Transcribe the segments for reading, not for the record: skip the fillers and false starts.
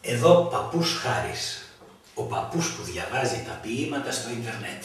Εδώ παππούς Χάρης, ο παππούς που διαβάζει τα ποίηματα στο ίντερνετ.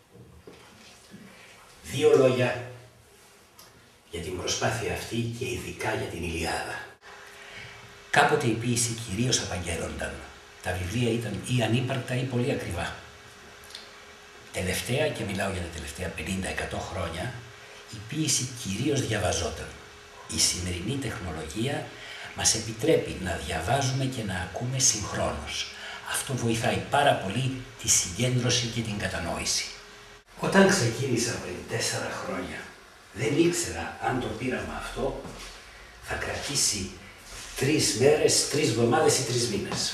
Δύο λόγια για την προσπάθεια αυτή και ειδικά για την Ηλιάδα. Κάποτε η ποίηση κυρίως απαγγέλλονταν. Τα βιβλία ήταν ή ανύπαρκτα ή πολύ ακριβά. Τελευταία, και μιλάω για τα τελευταία 50-100 χρόνια, η ποίηση κυρίως διαβαζόταν. Η σημερινή τεχνολογία μας επιτρέπει να διαβάζουμε και να ακούμε συγχρόνως. Αυτό βοηθάει πάρα πολύ τη συγκέντρωση και την κατανόηση. Όταν ξεκίνησα πριν 4 χρόνια, δεν ήξερα αν το πείραμα αυτό θα κρατήσει 3 μέρες, 3 εβδομάδες ή 3 μήνες.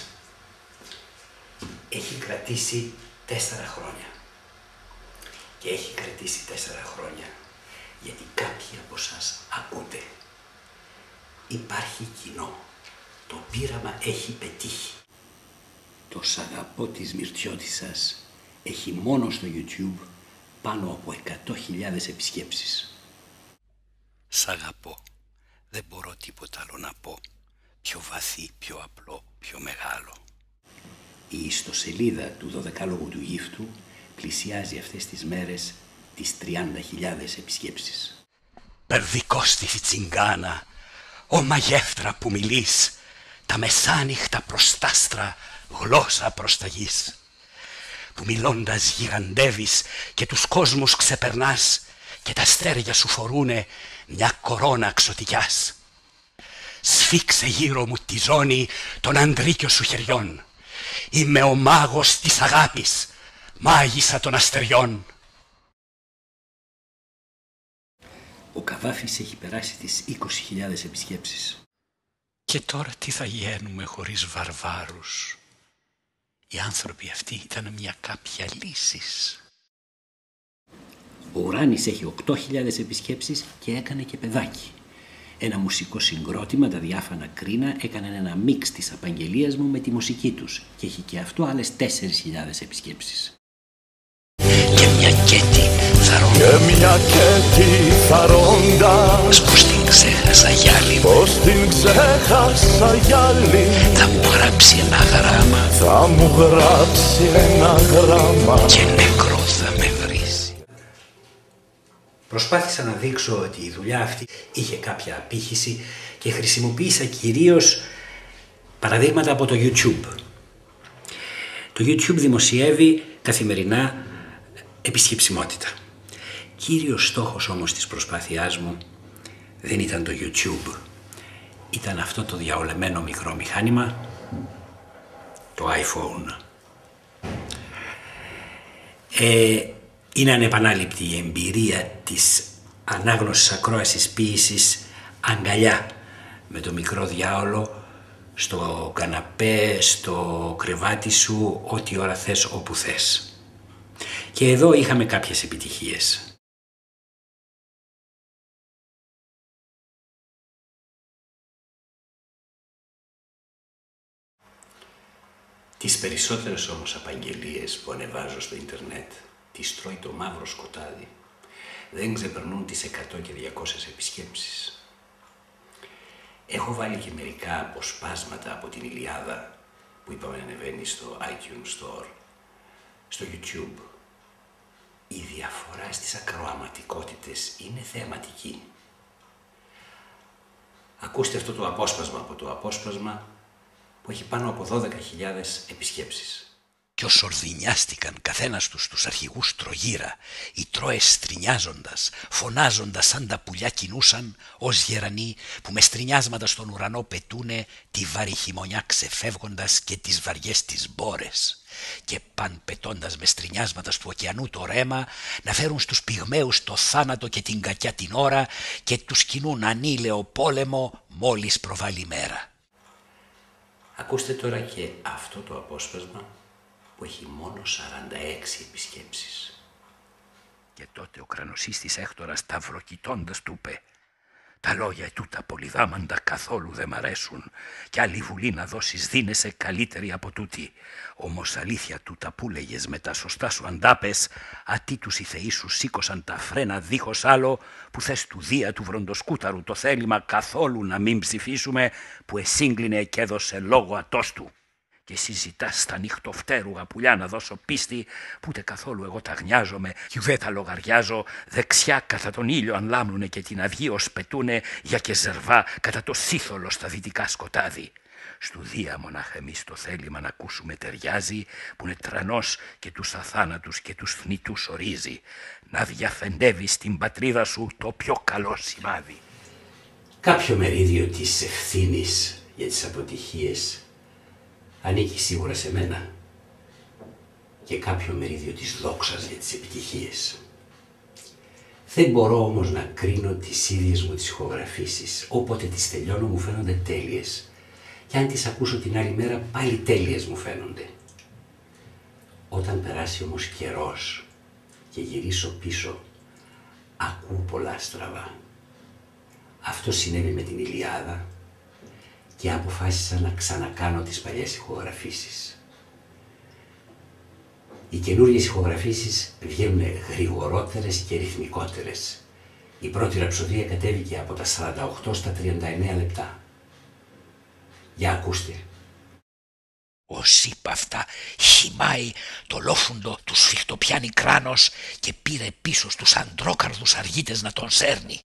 Έχει κρατήσει 4 χρόνια. Και έχει κρατήσει 4 χρόνια γιατί κάποιοι από εσάς ακούτε. Υπάρχει κοινό. Το πείραμα έχει πετύχει. Το «Σ' αγαπώ» της Μυρτιώτισσας έχει μόνο στο YouTube πάνω από 100.000 επισκέψεις. Σ' αγαπώ. Δεν μπορώ τίποτα άλλο να πω. Πιο βαθύ, πιο απλό, πιο μεγάλο. Η ιστοσελίδα του 12λογου του Γύφτου πλησιάζει αυτές τις μέρες τις 30.000 επισκέψεις. Περδικό στη Φιτσιγκάνα, ο μαγεύτρα που μιλείς, τα μεσάνυχτα προς τ' άστρα, γλώσσα προς τα γης. Που μιλώντας γιγαντεύεις και τους κόσμους ξεπερνάς και τα αστέρια σου φορούνε μια κορώνα ξωτικιάς. Σφίξε γύρω μου τη ζώνη των αντρίκιο σου χεριών. Είμαι ο μάγος της αγάπης, μάγισσα των αστεριών. Ο Καβάφης έχει περάσει τις 20.000 επισκέψεις. Και τώρα τι θα γίνουμε χωρίς βαρβάρους. Οι άνθρωποι αυτοί ήταν μια κάποια λύσης. Ο Ουράνης έχει 8.000 επισκέψεις και έκανε και παιδάκι. Ένα μουσικό συγκρότημα, τα διάφανα κρίνα, έκαναν ένα μίξ της απαγγελίας μου με τη μουσική τους και έχει και αυτό άλλες 4.000 επισκέψεις. Και μια κέτη θαρώντα. Και μια κέτη θαρώντα. Πως την ξέχασα γυάλι. Πως την ξέχασα γυάλι. Θα μου γράψει ένα γράμμα. Θα μου γράψει ένα γράμμα. Και νεκρό θα με βρίσει. Προσπάθησα να δείξω ότι η δουλειά αυτή είχε κάποια απήχηση και χρησιμοποίησα κυρίως παραδείγματα από το YouTube. Το YouTube δημοσιεύει καθημερινά επισκεψιμότητα. Κύριος στόχος όμως της προσπάθειάς μου δεν ήταν το YouTube. Ήταν αυτό το διαολεμένο μικρό μηχάνημα, το iPhone. Είναι ανεπανάληπτη η εμπειρία της ανάγνωσης ακρόασης ποίησης αγκαλιά με το μικρό διάολο στο καναπέ, στο κρεβάτι σου, ό,τι ώρα θες, όπου θες. Και εδώ είχαμε κάποιες επιτυχίες. Τις περισσότερες όμως απαγγελίες που ανεβάζω στο ίντερνετ τις τρώει το μαύρο σκοτάδι. Δεν ξεπερνούν τις 100 και 200 επισκέψεις. Έχω βάλει και μερικά αποσπάσματα από την Ηλιάδα που είπαμε να ανεβαίνει στο iTunes Store, στο YouTube. Η διαφορά στις ακροαματικότητες είναι θεαματική. Ακούστε αυτό το απόσπασμα από το απόσπασμα που έχει πάνω από 12.000 επισκέψεις. Κι οσορδινιάστηκαν καθένας τους αρχηγούς τρογύρα, οι τρώες στρινιάζοντας, φωνάζοντας σαν τα πουλιά κινούσαν, ως γερανοί που με στρινιάσματα στον ουρανό πετούνε τη βαρύ χειμωνιά ξεφεύγοντας και τις βαριές τις μπόρες. Και παν πετώντας με στρινιάσματα του ωκεανού το ρέμα, να φέρουν στους πυγμαίους το θάνατο και την κακιά την ώρα και τους κινούν ανήλαιο πόλεμο μόλις προβάλλει η μέρα. Ακούστε τώρα και αυτό το απόσπασμα που έχει μόνο 46 επισκέψεις. Και τότε ο κρανοσύστης Έκτορας σταυροκοιτώντας του είπε: «Τα λόγια τούτα πολυδάμαντα καθόλου δεν μ' αρέσουν κι άλλη βουλή να δώσεις δίνεσαι καλύτερη από τούτη. Όμως αλήθεια τούτα που λέγες με τα σωστά σου αντάπες, ατί τους οι θεοί σου σήκωσαν τα φρένα δίχως άλλο που θες του Δία του Βροντοσκούταρου το θέλημα καθόλου να μην ψηφίσουμε που εσύγκλινε και έδωσε λόγο ατόστου». και εσύ ζητάς στα νυχτοφτέρουγα πουλιά να δώσω πίστη, που ούτε καθόλου εγώ τα γνιάζομαι κι ουδέ τα λογαριάζω, δεξιά κατά τον ήλιο αν λάμνουνε και την αυγή ως πετούνε, για και ζερβά κατά το σύθολο στα δυτικά σκοτάδι. Στου Δία μονάχα εμείς το θέλημα να ακούσουμε ταιριάζει, που είναι τρανός και τους αθάνατους και τους θνητούς ορίζει, να διαφεντεύει στην πατρίδα σου το πιο καλό σημάδι. Κάποιο μερίδιο της ευθύνης για τις αποτυχίες ανήκει σίγουρα σε μένα και κάποιο μερίδιο της δόξας για τις επιτυχίες. Δεν μπορώ όμως να κρίνω τις ίδιες μου τις ηχογραφήσεις. Όποτε τις τελειώνω μου φαίνονται τέλειες και αν τις ακούσω την άλλη μέρα πάλι τέλειες μου φαίνονται. Όταν περάσει όμως καιρός και γυρίσω πίσω, ακούω πολλά στραβά. Αυτό συνέβη με την Ηλιάδα και αποφάσισα να ξανακάνω τις παλιές ηχογραφήσεις. Οι καινούριες ηχογραφήσεις βγαίνουν γρηγορότερες και ρυθμικότερες. Η πρώτη ραψοδία κατέβηκε από τα 48 στα 39 λεπτά. Για ακούστε. Ως είπα αυτά, χυμάει το λόφουντο του σφιχτοπιάνει κράνος και πήρε πίσω στους αντρόκαρδους αργίτες να τον σέρνει.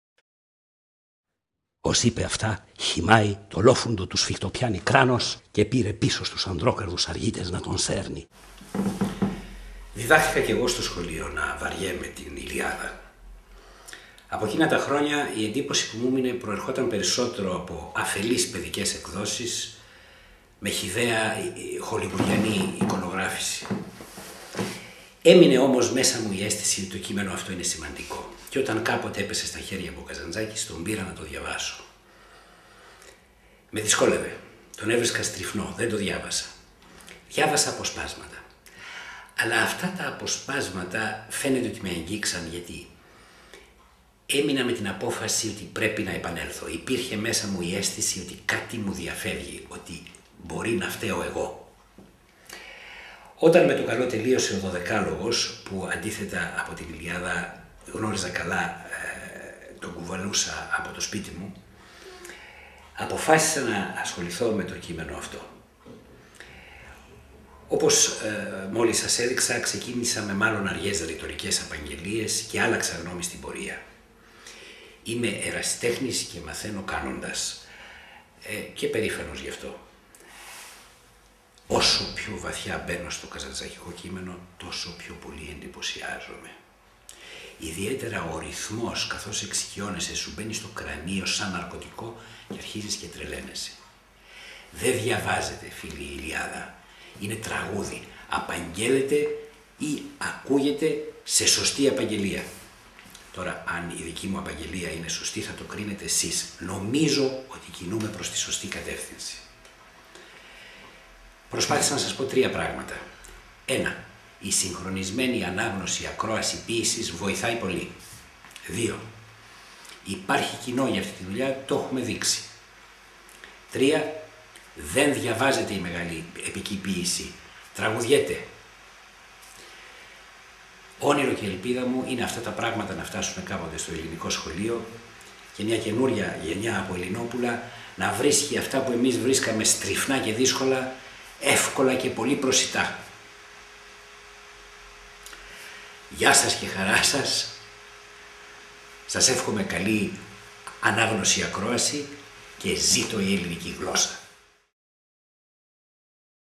Ως είπε αυτά, χυμάει το λόφουντο του σφιχτοπιάνει κράνος και πήρε πίσω στους ανδρόκαρδους αργίτες να τον σέρνει. Διδάχθηκα κι εγώ στο σχολείο να βαριέμαι την Ηλιάδα. Από εκείνα τα χρόνια η εντύπωση που μου έμεινε προερχόταν περισσότερο από αφελείς παιδικές εκδόσεις με χυδαία χολιγουριανή εικονογράφηση. Έμεινε όμως μέσα μου η αίσθηση ότι το κείμενο αυτό είναι σημαντικό και όταν κάποτε έπεσε στα χέρια μου ο Καζαντζάκης τον πήρα να το διαβάσω. Με δυσκόλευε, τον έβρισκα στριφνό, δεν το διάβασα. Διάβασα αποσπάσματα. Αλλά αυτά τα αποσπάσματα φαίνεται ότι με αγγίξαν γιατί έμεινα με την απόφαση ότι πρέπει να επανέλθω. Υπήρχε μέσα μου η αίσθηση ότι κάτι μου διαφεύγει, ότι μπορεί να φταίω εγώ. Όταν με το καλό τελείωσε ο Δωδεκάλογος, που αντίθετα από την Ηλιάδα γνώριζα καλά, τον κουβαλούσα από το σπίτι μου, αποφάσισα να ασχοληθώ με το κείμενο αυτό. Όπως μόλις σας έδειξα, ξεκίνησα με μάλλον αργές ρητορικές απαγγελίες και άλλαξα γνώμη στην πορεία. Είμαι ερασιτέχνης και μαθαίνω κάνοντας και περήφανος γι' αυτό. Όσο πιο βαθιά μπαίνω στο καζαντζακικό κείμενο, τόσο πιο πολύ εντυπωσιάζομαι. Ιδιαίτερα ο ρυθμός, καθώς εξοικειώνεσαι, σου μπαίνει στο κρανίο σαν ναρκωτικό και αρχίζεις και τρελαίνεσαι. Δεν διαβάζεται, φίλη η Ηλιάδα. Είναι τραγούδι. Απαγγέλλεται ή ακούγεται σε σωστή απαγγελία. Τώρα, αν η δική μου απαγγελία είναι σωστή, θα το κρίνετε εσείς. Νομίζω ότι κινούμε προς τη σωστή κατεύθυνση. Προσπάθησα να σας πω 3 πράγματα. 1. Η συγχρονισμένη ανάγνωση, ακρόαση, ποίησης βοηθάει πολύ. 2. Υπάρχει κοινό για αυτή τη δουλειά, το έχουμε δείξει. 3. Δεν διαβάζεται η μεγάλη επική ποίηση. Τραγουδιέται. Όνειρο και ελπίδα μου είναι αυτά τα πράγματα να φτάσουν κάποτε στο ελληνικό σχολείο και μια καινούρια γενιά από Ελληνόπουλα να βρίσκει αυτά που εμείς βρίσκαμε στριφνά και δύσκολα, εύκολα και πολύ προσιτά. Γεια σας και χαρά σας. Σας εύχομαι καλή ανάγνωση, ακρόαση και ζήτω η ελληνική γλώσσα.